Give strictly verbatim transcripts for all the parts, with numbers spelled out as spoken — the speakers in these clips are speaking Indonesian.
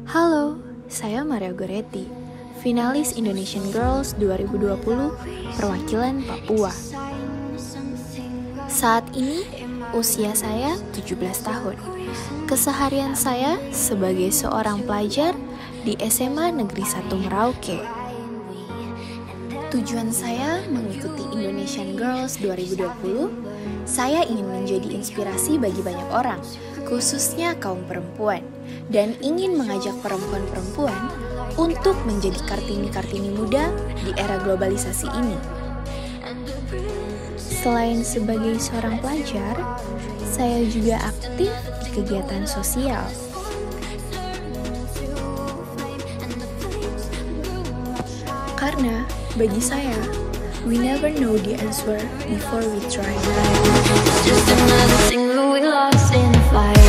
Halo, saya Maria Goretti, finalis Indonesian Girls dua ribu dua puluh perwakilan Papua. Saat ini, usia saya tujuh belas tahun. Keseharian saya sebagai seorang pelajar di S M A Negeri satu Merauke. Tujuan saya mengikuti Indonesian Girls dua ribu dua puluh, saya ingin menjadi inspirasi bagi banyak orang, khususnya kaum perempuan, dan ingin mengajak perempuan-perempuan untuk menjadi Kartini-Kartini muda di era globalisasi ini. Selain sebagai seorang pelajar, saya juga aktif di kegiatan sosial. Karena bagi saya, we never know the answer before we try. Just another thing that we lost in the fire.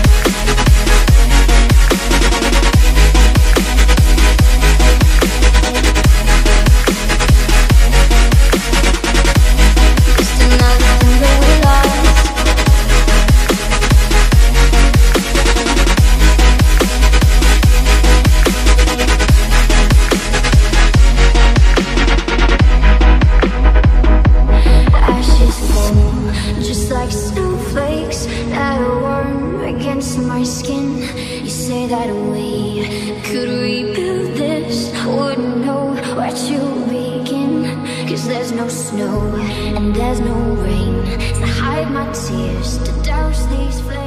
My skin, you say that we could rebuild this. Wouldn't know where to begin, cause there's no snow and there's no rain to hide my tears, to douse these flames.